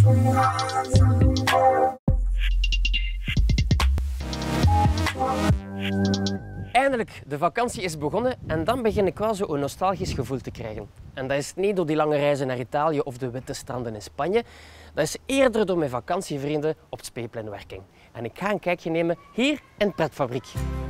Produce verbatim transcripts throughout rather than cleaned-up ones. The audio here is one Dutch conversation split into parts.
Eindelijk, de vakantie is begonnen en dan begin ik wel zo een nostalgisch gevoel te krijgen. En dat is niet door die lange reizen naar Italië of de witte stranden in Spanje. Dat is eerder door mijn vakantievrienden op het Speelpleinwerking. En ik ga een kijkje nemen hier in de pretfabriek.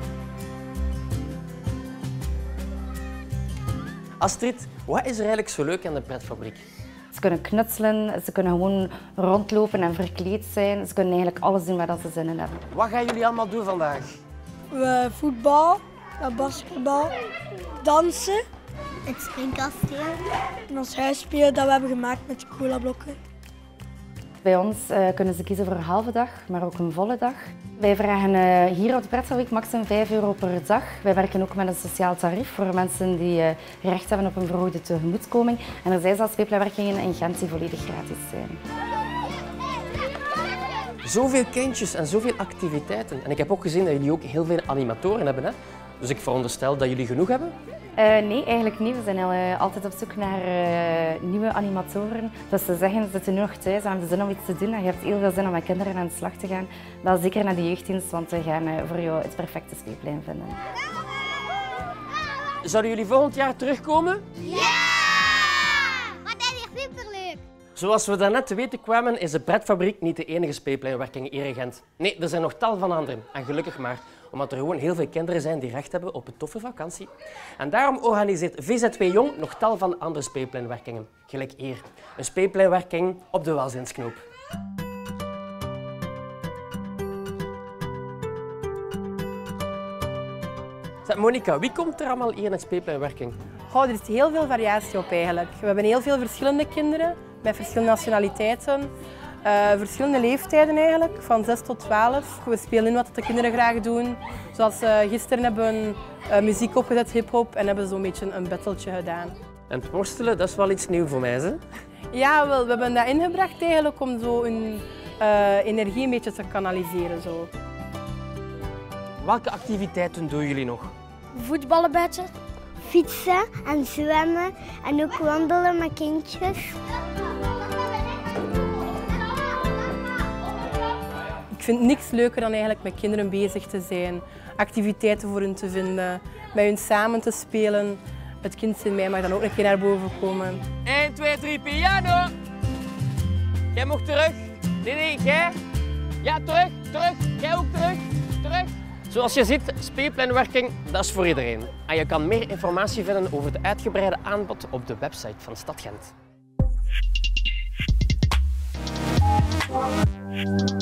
Astrid, wat is er eigenlijk zo leuk aan de pretfabriek? Ze kunnen knutselen, ze kunnen gewoon rondlopen en verkleed zijn. Ze kunnen eigenlijk alles doen waar ze zin in hebben. Wat gaan jullie allemaal doen vandaag? We voetbal, basketbal, dansen. Het springkasteel. En ons huisspelen dat we hebben gemaakt met de cola-blokken. Bij ons uh, kunnen ze kiezen voor een halve dag, maar ook een volle dag. Wij vragen uh, hier op de pretfabriek maximum vijf euro per dag. Wij werken ook met een sociaal tarief voor mensen die uh, recht hebben op een verhoogde tegemoetkoming. En er zijn zelfs speelpleinwerkingen in Gent die volledig gratis zijn. Zoveel kindjes en zoveel activiteiten. En ik heb ook gezien dat jullie ook heel veel animatoren hebben, hè? Dus ik veronderstel dat jullie genoeg hebben? Uh, nee, eigenlijk niet. We zijn uh, altijd op zoek naar uh, nieuwe animatoren. Dus ze zeggen, ze zitten nu nog thuis en hebben zin om iets te doen. En je hebt heel veel zin om met kinderen aan de slag te gaan. Wel zeker naar de jeugddienst, want we gaan uh, voor jou het perfecte speelplein vinden. Zouden jullie volgend jaar terugkomen? Ja! Wat is hier superleuk! Zoals we daarnet te weten kwamen, is de pretfabriek niet de enige speelpleinwerking hier in Gent. Nee, er zijn nog tal van anderen. En gelukkig maar, omdat er gewoon heel veel kinderen zijn die recht hebben op een toffe vakantie. En daarom organiseert V Z W Jong nog tal van andere speelpleinwerkingen. Gelijk hier, een speelpleinwerking op de Welzinsknoop. Monica, wie komt er allemaal hier in het speelpleinwerking? Oh, er is heel veel variatie op eigenlijk. We hebben heel veel verschillende kinderen met verschillende nationaliteiten. Uh, verschillende leeftijden eigenlijk, van zes tot twaalf. We spelen in wat de kinderen graag doen. Zoals uh, gisteren hebben we uh, muziek opgezet, hip-hop, en hebben zo'n beetje een battletje gedaan. En het worstelen, dat is wel iets nieuws voor mij, hè? Ja, wel, we hebben dat ingebracht eigenlijk om zo hun uh, energie een beetje te kanaliseren. Zo. Welke activiteiten doen jullie nog? Voetballen buiten. Fietsen en zwemmen en ook wandelen met kindjes. Ik vind niks leuker dan eigenlijk met kinderen bezig te zijn, activiteiten voor hen te vinden, met hen samen te spelen. Het kind in mij mag dan ook een keer naar boven komen. één, twee, drie, piano! Jij mag terug. Nee, nee, jij. Ja, terug, terug. Jij ook terug, terug. Zoals je ziet, speelpleinwerking, dat is voor iedereen. En je kan meer informatie vinden over het uitgebreide aanbod op de website van Stad Gent.